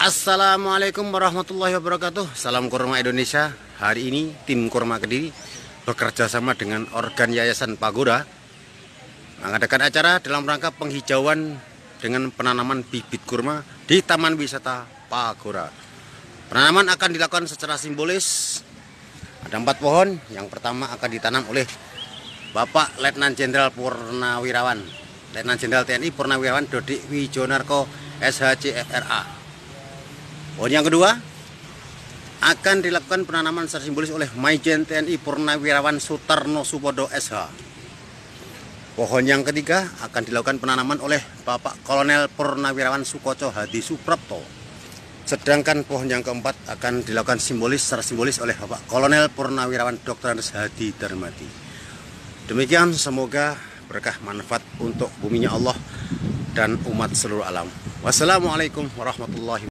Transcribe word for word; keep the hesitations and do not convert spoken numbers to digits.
Assalamualaikum warahmatullahi wabarakatuh. Salam Kurma Indonesia. Hari ini tim Kurma Kediri bekerja sama dengan organ Yayasan Pagoda mengadakan acara dalam rangka penghijauan dengan penanaman bibit kurma di Taman Wisata Pagoda. Penanaman akan dilakukan secara simbolis. Ada empat pohon. Yang pertama akan ditanam oleh Bapak Letnan Jenderal Purnawirawan Letnan Jenderal T N I Purnawirawan Dodik Wijonarko S H C F R A. Pohon yang kedua akan dilakukan penanaman secara simbolis oleh Maijen T N I Purnawirawan Sutarno Supodo S H. Pohon yang ketiga akan dilakukan penanaman oleh Bapak Kolonel Purnawirawan Sukoco Hadi Suprapto. Sedangkan pohon yang keempat akan dilakukan simbolis secara simbolis oleh Bapak Kolonel Purnawirawan Doktor Hadi Darmadi. Demikian, semoga berkah manfaat untuk buminya Allah dan umat seluruh alam. Wassalamualaikum warahmatullahi wabarakatuh.